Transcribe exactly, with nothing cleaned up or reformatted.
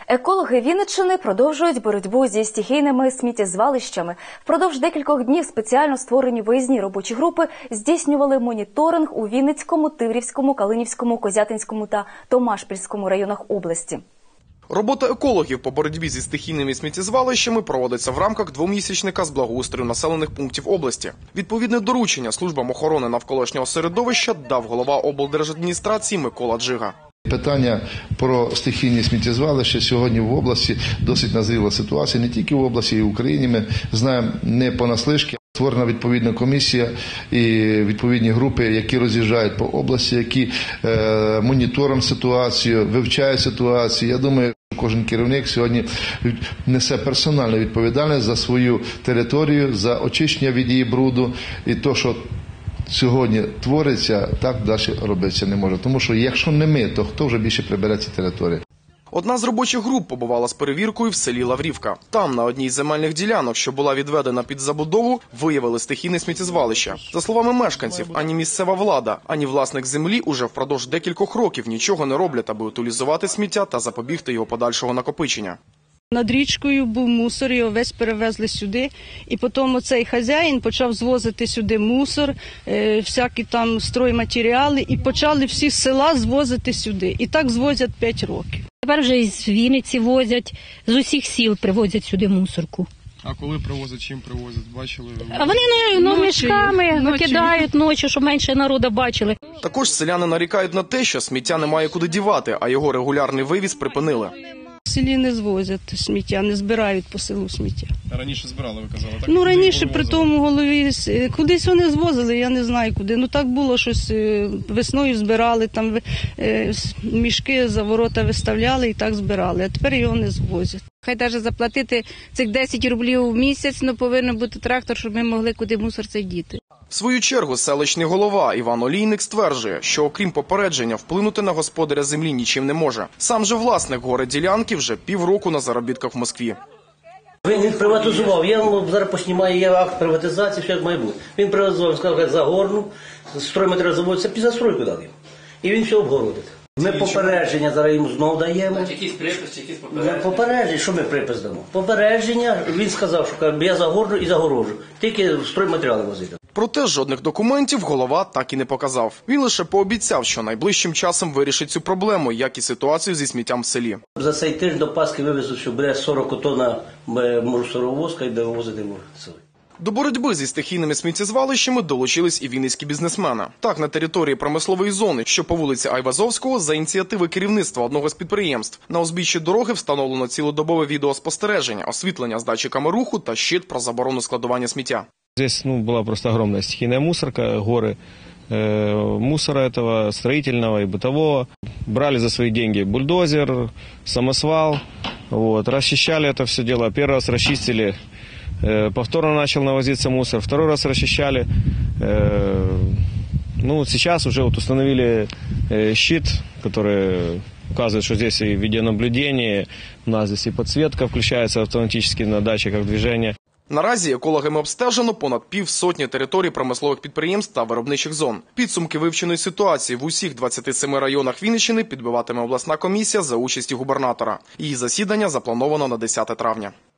Екологи Вінниччини продовжують боротьбу зі стихійними сміттєзвалищами. Впродовж декількох днів спеціально створені виїзні робочі групи здійснювали моніторинг у Вінницькому, Тиврівському, Калинівському, Козятинському та Томашпільському районах області. Робота екологів по боротьбі зі стихійними сміттєзвалищами проводиться в рамках двомісячника з благоустрою населених пунктів області. Відповідне доручення службам охорони навколишнього середовища дав голова облдержадміністрації Микола Джига. Питання про стихійні сміттєзвалища сьогодні в області досить назріла ситуація, не тільки в області, і в Україні. Ми знаємо не понаслишки. Створена відповідна комісія і відповідні групи, які роз'їжджають по області, які е, монітором ситуацію, вивчають ситуацію. Я думаю, кожен керівник сьогодні несе персональну відповідальність за свою територію, за очищення від її бруду і то, що сьогодні твориться, так далі робитися не може. Тому що якщо не ми, то хто вже більше прибере ці території? Одна з робочих груп побувала з перевіркою в селі Лаврівка. Там, на одній з земельних ділянок, що була відведена під забудову, виявили стихійне сміттєзвалище. За словами мешканців, ані місцева влада, ані власник землі уже впродовж декількох років нічого не роблять, аби утилізувати сміття та запобігти його подальшого накопичення. Над річкою був мусор, його весь перевезли сюди, і потім оцей хазяїн почав звозити сюди мусор, е, всякі там стройматеріали, і почали всі з села звозити сюди. І так звозять п'ять років. Тепер вже із Вінниці возять, з усіх сіл привозять сюди мусорку. А коли привозять, чим привозять, бачили? А вони ну, ну, мішками викидають ночі, щоб менше народу бачили. Також селяни нарікають на те, що сміття немає куди дівати, а його регулярний вивіз припинили. В селі не звозять сміття, не збирають по селу сміття. Раніше збирали, ви казали, так? Ну, раніше при тому голові, кудись вони звозили, я не знаю куди. Ну, так було, щось весною збирали, там мішки за ворота виставляли і так збирали, а тепер його не звозять. Хай навіть заплатити цих десять рублів в місяць, але повинен бути трактор, щоб ми могли куди мусор цей діти. В свою чергу селищний голова Іван Олійник стверджує, що окрім попередження вплинути на господаря землі нічим не може. Сам же власник горе-ділянки вже півроку на заробітках в Москві. Він, він приватизував, я вам зараз поснімаю, є акт приватизації, все як має бути. Він приватизував, сказав, як Загорну, стройматеріал заводиться, під застройку дали. І він все обгородить. Ми попередження зараз йому знов даємо. Якийсь припис, якісь попередження? Попередження, що ми припис дамо? Попередження, він сказав, що я загорну і загорожу, тільки стройматеріали возити. Проте жодних документів голова так і не показав. Він лише пообіцяв, що найближчим часом вирішить цю проблему, як і ситуацію зі сміттям в селі. За цей тиждень до Пасхи вивезуть, що буде сорок тонн мусоровозка і де вивозити в селі. До боротьби зі стихійними сміттєзвалищами долучились і вінницькі бізнесмени. Так, на території промислової зони, що по вулиці Айвазовського, за ініціативи керівництва одного з підприємств, на узбіччі дороги встановлено цілодобове відеоспостереження, освітлення з датчиками руху та щит про заборону складування сміття. Здесь ну, была просто огромная стихийная мусорка, горы э, мусора этого, строительного и бытового. Брали за свои деньги бульдозер, самосвал, вот, расчищали это все дело. Первый раз расчистили, э, повторно начал навозиться мусор, второй раз расчищали. Э, ну, сейчас уже вот установили э, щит, который указывает, что здесь и видеонаблюдение, у нас здесь и подсветка включается автоматически на датчиках движения. Наразі екологами обстежено понад півсотні територій промислових підприємств та виробничих зон. Підсумки вивченої ситуації в усіх двадцяти семи районах Вінниччини підбиватиме обласна комісія за участі губернатора. Її засідання заплановано на десяте травня.